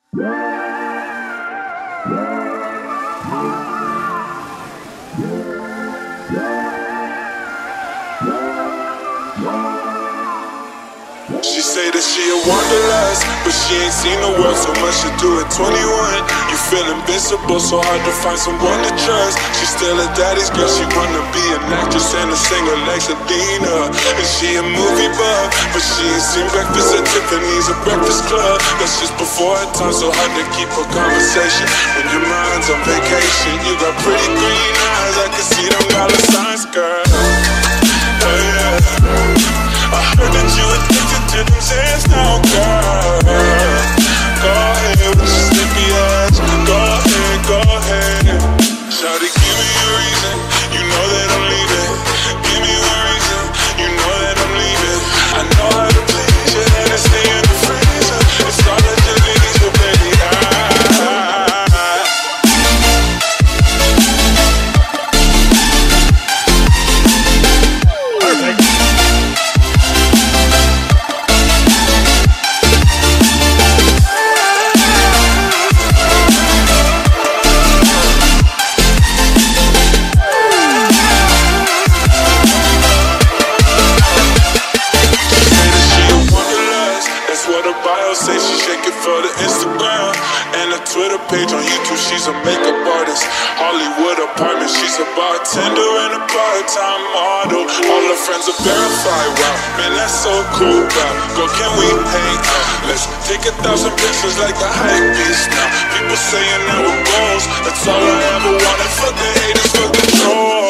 She say that she a wanderlust, but she ain't seen the world so much to do at 21. You feel invincible, so hard to find someone to trust. She's still a daddy's girl, she wanna be an actress and a singer like Selena. And she a movie buff, but she ain't seen Breakfast at Tiffany's or Breakfast Club. That's just before her time, so hard to keep a conversation when your mind's on vacation. You got pretty green eyes, I can see them dollar signs, girl. Oh yeah, I heard that you addicted to them sands now, girl. Go ahead with your sticky ass. Go ahead, go ahead. Shawty, give me a reason. You know that I'm leaving. Give me a reason. You know that I'm leaving. I know how to please you, and it's stay in the freezer. It's all that you need, so baby, say she shake it for the Instagram and a Twitter page on YouTube. She's a makeup artist, Hollywood apartment. She's a bartender and a part-time model. All her friends are verified. Wow, man, that's so cool. Wow, girl, can we hang out? Let's take 1,000 pictures like the hype beast now. People saying that we're goals. That's all I ever wanted. Fuck the haters, fuck the trolls.